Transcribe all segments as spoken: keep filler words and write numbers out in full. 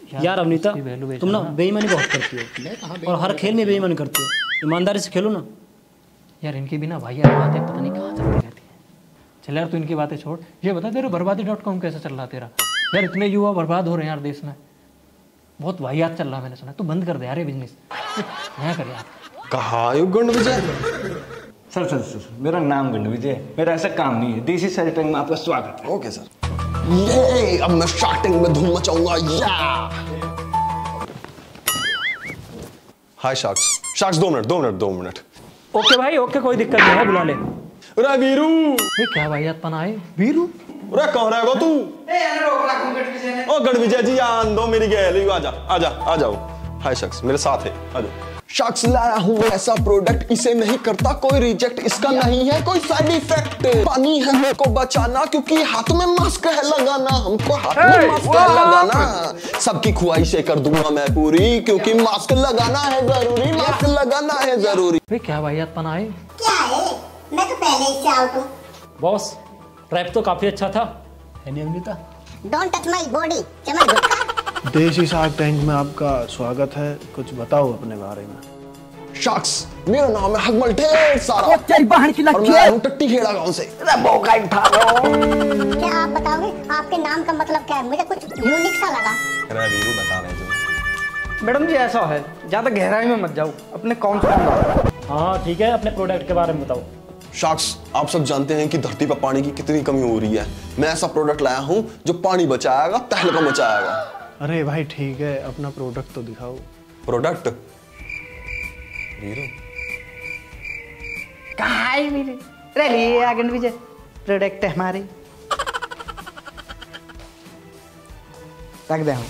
यार अवनीता, तुम ना बेईमानी बहुत करती हो और हर खेल में बेईमानी करती हो। ईमानदारी से खेलो ना यार। इनकी बिना भाई यार बातें पता नहीं कहाँ चलती रहती है। चल यार तू इनकी बातें छोड़, ये बता तेरे बर्बादी डॉट कॉम कैसे चल रहा तेरा? यार इतने युवा बर्बाद हो रहे हैं यार देश में, बहुत वाहियात चल रहा मैंने सुना। तू बंद कर दे यार ये बिजनेस, नया कर यार। कहाँ गंड विजय? सर सर सर मेरा नाम गंड विजय, मेरा ऐसा काम नहीं है। देसी शार्क टैंक में आपका स्वागत है। Okay sir. ये अब मैं शार्क टैंक में धूम मचाऊंगा। या हाय शार्क्स। शार्क्स दो मिनट दो मिनट दो मिनट ओके भाई ओके, कोई दिक्कत नहीं है, बुला ले। अरे वीरू, ये क्या वाहियात पना है वीरू? अरे कहाँ रहेगा तू? ओ गंड विजय जी आन दो मेरी गैलरी, आजा आजा आ जाओ। हाय शार्क्स, मेरे साथ है, आ जाओ। शख्स लाया हूँ ऐसा प्रोडक्ट, इसे नहीं करता कोई रिजेक्ट, इसका नहीं है कोई साइड इफेक्ट। पानी है हमको बचाना क्योंकि हाथ में मास्क है लगाना, हमको हाथ में मास्क है लगाना। सबकी ख्वाहिशें कर दूंगा मैं पूरी क्योंकि मास्क लगाना है जरूरी, मास्क लगाना है जरूरी। वे क्या वाहियात पना है? क्या है? मैं तो पहले ही से आउट हूँ। बॉस, रैप तो काफी अच्छा था, है नहीं Avneeta? Don't touch my body, Chaman गुटका। देसी शार्क टैंक में आपका स्वागत है, कुछ बताओ अपने बारे में। शार्क्स, मेरा नाम है हकमल ढेर सारा तेरी बहन की और मैं हूँ टट्टी खेड़ा गांव से। क्या आप बताओगे आपके नाम का मतलब क्या है? मुझे कुछ यूनिक सा लगा। अरे वीरू बता रहे थे। मैडम जी ऐसा है, ज्यादा गहराई में मत जाओ, अपने कौन सा। हाँ ठीक है, अपने प्रोडक्ट के बारे में बताओ। शार्क्स, आप सब जानते हैं कि धरती पर पानी की कितनी कमी हो रही है। मैं ऐसा प्रोडक्ट लाया हूँ जो पानी बचाएगा, तहलका मचाएगा। अरे भाई ठीक है, अपना प्रोडक्ट तो दिखाओ। प्रोडक्ट वीरू कहाँ है मेरे? अरे लिए आगन विजय, प्रोडक्ट है हमारे, रख दे हम।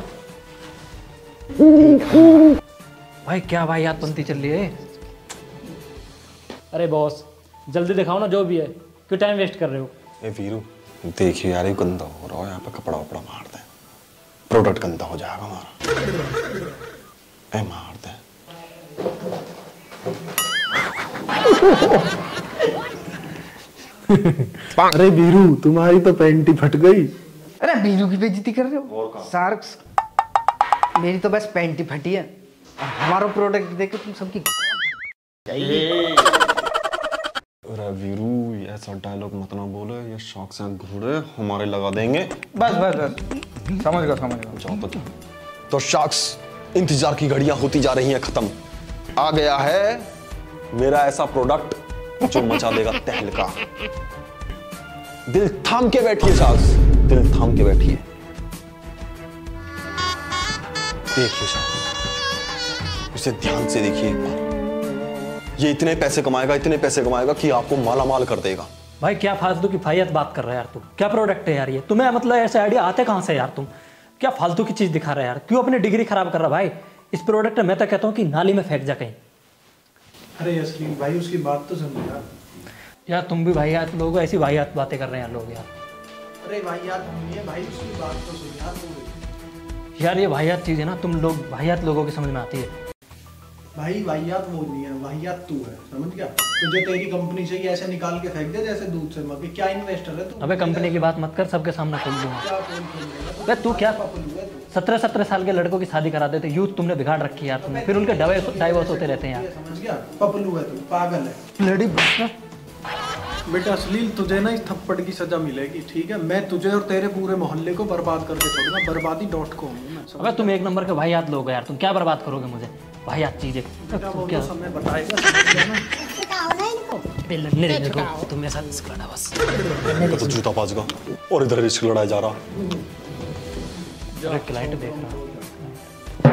भाई क्या वाहियात बनती चल रही है? अरे बॉस जल्दी दिखाओ ना जो भी है, क्यों टाइम वेस्ट कर रहे हो? ए वीरू देखिए यार, ये गंदा हो रहा है, यहाँ पे कपड़ा वपड़ा मार दे, प्रोडक्ट गंदा हो जाएगा हमारा। ए मार दे। अरे वीरू, तुम्हारी तो पैंटी फट गई। अरे बीरू की बेइज्जती कर रहे हो? शार्क्स, मेरी तो बस पैंटी फटी है और हमारा प्रोडक्ट देख के तुम सबकी। अरे वीरू ऐसा डायलॉग मत ना बोले, ये शौक से घोड़े हमारे लगा देंगे। बस बस बस, समझ गया समझ गया। जाओ तो तो शार्क्स, इंतजार की घड़ियां होती जा रही हैं खत्म। आ गया है मेरा ऐसा प्रोडक्ट जो मचा देगा तहलका। दिल थाम के बैठिए शार्क्स, दिल थाम के बैठिए। देखिए शार्क्स, इसे ध्यान से देखिए एक बार। ये इतने पैसे कमाएगा, इतने पैसे कमाएगा कि आपको माला माल कर देगा। भाई क्या फालतू की फाहियत बात कर रहा है यार तू? क्या प्रोडक्ट है यार ये? तुम्हें मतलब ऐसे आइडिया आते कहाँ से यार? तुम क्या फालतू की चीज दिखा रहा है यार? क्यों अपनी डिग्री खराब कर रहा भाई? इस प्रोडक्ट मैं तो कहता हूँ कि नाली में फेंक जा कहीं। अरे असली भाई उसकी बात तो समझ यार। यार तुम भी वाहियात लोग हो, ऐसी वाहियात बातें कर रहे हैं लोग यार। अरे वाहियात नहीं है भाई, उसकी बात तो सुन यार पूरी। यार ये वाहियात चीज है ना, तुम लोग वाहियात लोगों की समझ में आती है। भाई वाहियात वो नहीं है, वाहियात तू है, समझ गया? तुझे तेरी कंपनी से ही ऐसे निकाल के फेंक दे जैसे दूध से मक्खी। क्या इन्वेस्टर है तू? अबे कंपनी की बात मत कर, सबके सामने खोल दूंगा। क्या खोल खोल तू क्या सत्रह सत्रह साल के लड़कों की शादी करा देते? यूथ तुमने बिगाड़ रखी है यार तुमने, फिर उनके डाइवोर्स होते रहते हैं यार। समझ गया? पपलू है तू, पागल है। लड़ी बेटा अश्लील, तुझे ना इस थप्पड़ की सजा मिलेगी, ठीक है? मैं तुझे और तेरे पूरे मोहल्ले को बर्बाद करके छोड़ूंगा। बर्बादी डॉट कॉम। अबे तुम एक नंबर के वाहियात लोग हो यार, तुम क्या बर्बाद करोगे मुझे? वाहियात चीजें क्या समय बताएगा? तुम मेरे साथ रिस्क लड़ा बस। तो जूता बाज का और इधर रिस्क लड़ाया जा रहा। क्लाइंट देख रहा।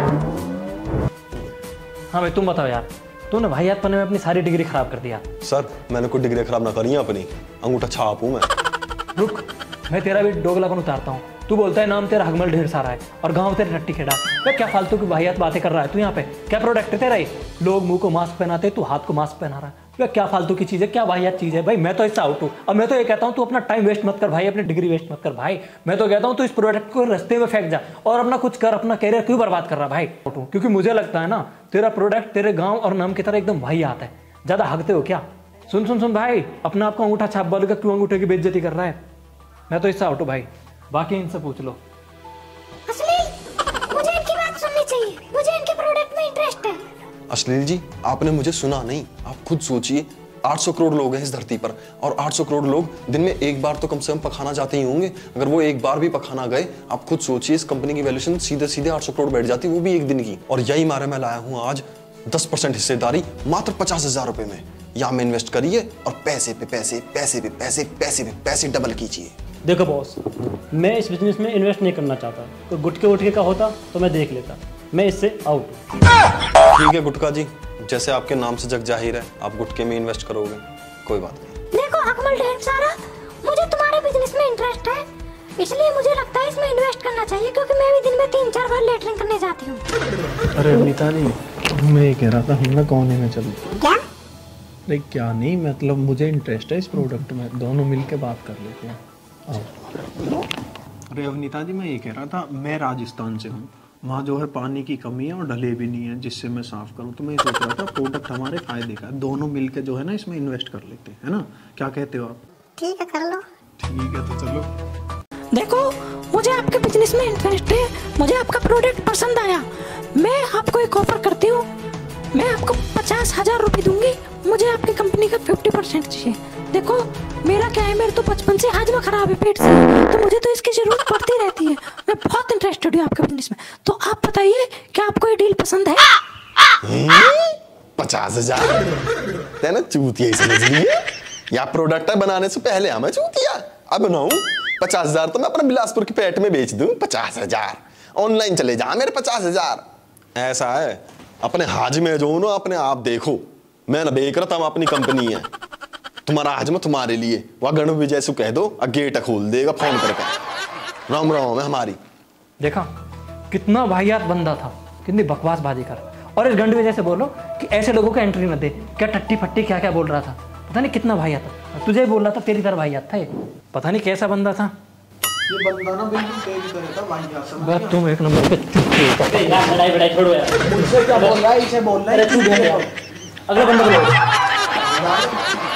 हाँ भाई तुम बताओ यार, तूने वाहियात पने में अपनी सारी डिग्री खराब कर दिया। सर मैंने कोई डिग्री खराब ना करी है अपनी, अंगूठा छाप हूं मैं। रुक, मैं तेरा भी डोगलापन उतारता हूँ। तू बोलता है नाम तेरा हगमल ढेर सारा है और गांव तेरे टट्टी खेड़ा। तो क्या फालतू की वाहियात बातें कर रहा है तू यहाँ पे? क्या प्रोडक्ट है तेरा? लोग मुंह को मास्क पहनाते, तू हाथ को मास्क पहना रहा है। क्या फालतू की चीज है, क्या वाहियात चीज है भाई? मैं तो इससे आउट हूँ। अब मैं तो ये कहता हूँ तू अपना टाइम वेस्ट मत कर भाई, अपनी डिग्री वेस्ट मत कर भाई। मैं तो कहता हूँ तू इस प्रोडक्ट को रास्ते में फेंक जा और अपना कुछ कर, अपना कैरियर क्यों बर्बाद कर रहा भाई? क्योंकि मुझे लगता है ना तेरा प्रोडक्ट तेरे गाँव और नाम की तरह एकदम वाहियात है। ज्यादा हकते हो क्या? सुन सुन सुन भाई, अपना आपका अंगूठा छाप वाले का क्यों अंगूठे की बेइज्जती कर रहा है? मैं तो इससे आउट हूँ भाई, बाकी इनसे पूछ लो। अश्लील, अश्लील जी, आपने मुझे सुना नहीं, आप खुद सोचिए, आठ सौ करोड़ लोग हैं इस धरती पर और आठ सौ करोड़ लोग दिन में एक बार तो कम से कम पखाना जाते ही होंगे। अगर वो एक बार भी पखाना गए, आप खुद सोचिए इस कंपनी की वैल्यूएशन सीधे सीधे आठ सौ करोड़ बैठ जाती, वो भी एक दिन की। और यही मारे मैं लाया हूँ आज दस परसेंट हिस्सेदारी मात्र पचास हजार रुपए में। यहाँ में इन्वेस्ट करिए और पैसे पे पैसे पैसे पे पैसे पैसे पे पैसे डबल कीजिए। देखो बॉस, मैं इस बिजनेस में इन्वेस्ट नहीं करना चाहता। तो गुटके उटके का होता तो मैं देख लेता, मैं इससे आउट हूँ। ठीक है गुटका जी, जैसे आपके नाम से जग जाहिर है, आप गुटके में इन्वेस्ट करोगे, कोई बात नहीं। देखो अकमल ढेर सारा, मुझे तुम्हारे बिजनेस में इंटरेस्ट है, इसलिए मुझे लगता है इसमें इन्वेस्ट करना चाहिए, क्योंकि मैं भी दिन में तीन चार बार लेटरिंग करने जाती हूँ। अरे मिताली, मैं ये कह रहा था हम ना कोने में चलो। क्या? नहीं क्या नहीं, मतलब मुझे इंटरेस्ट है इस प्रोडक्ट में, दोनों मिलके बात कर लेते हैं। अरे अवनीता जी, मैं ये कह रहा था, मैं राजस्थान से हूँ, वहाँ जो है पानी की कमी है और ढले भी नहीं है जिससे मैं साफ करूँ। तो मैं सोच रहा था प्रोडक्ट हमारे फायदे का है, दोनों मिलके जो है ना इसमें इन्वेस्ट कर लेते हैं, है ना? क्या कहते हो आप? ठीक है, कर लो। ठीक है, तो चलो। देखो, मुझे आपके बिजनेस में इंटरेस्ट है, मुझे आपका प्रोडक्ट पसंद आया, मैं आपको एक ऑफर करती हूँ, मैं आपको पचास हजार रुपये दूंगी, मुझे आपकी कंपनी का फिफ्टी परसेंट चाहिए। देखो मेरा क्या है, मेरे तो बचपन से हाजमा खराब है पेट से, तो मुझे तो इसकी जरूरत पड़ती रहती है, मैं बहुत इंटरेस्टेड हूँ आपके बिजनेस में। तो आप बताइए क्या आपको ये डील पसंद है? पचास हजार तेना चूतिया ही समझ लिए, या प्रोडक्ट है बनाने से पहले हमें चूतिया। अब बनाऊं पचास हजार तो मैं अपने बिलासपुर के पेट में बेच दूं। पचास हजार ऑनलाइन चले जा मेरे पचास हजार। ऐसा है, अपने हाज में जो ना अपने आप देखो, मैं ना बेच रहा था, अपनी कंपनी है, तुम्हारा आज में तुम्हारे लिए, वह गणु विजय से कह दो और गेट खोल देगा फोन करके। राम राम है हमारी। देखा कितना वाहियात बंदा था, कितनी बकवास बाजी कर। और इस गंड विजय से बोलो कि ऐसे लोगों को एंट्री न दे। क्या टट्टी फट्टी क्या क्या बोल रहा था, पता नहीं कितना वाहियात था। तुझे बोल रहा था तेरी तरह वाहियात था ये, पता नहीं कैसा बंदा था ये बंदा ना, बिल्कुल तेरी तरह था भाई। बस तुम एक नंबर पे चुप यार लड़ाई बड़ाई छोड़ो यार। मुझसे क्या बोल रहा है, इसे बोल रहा है। अगला बंदा बोलो।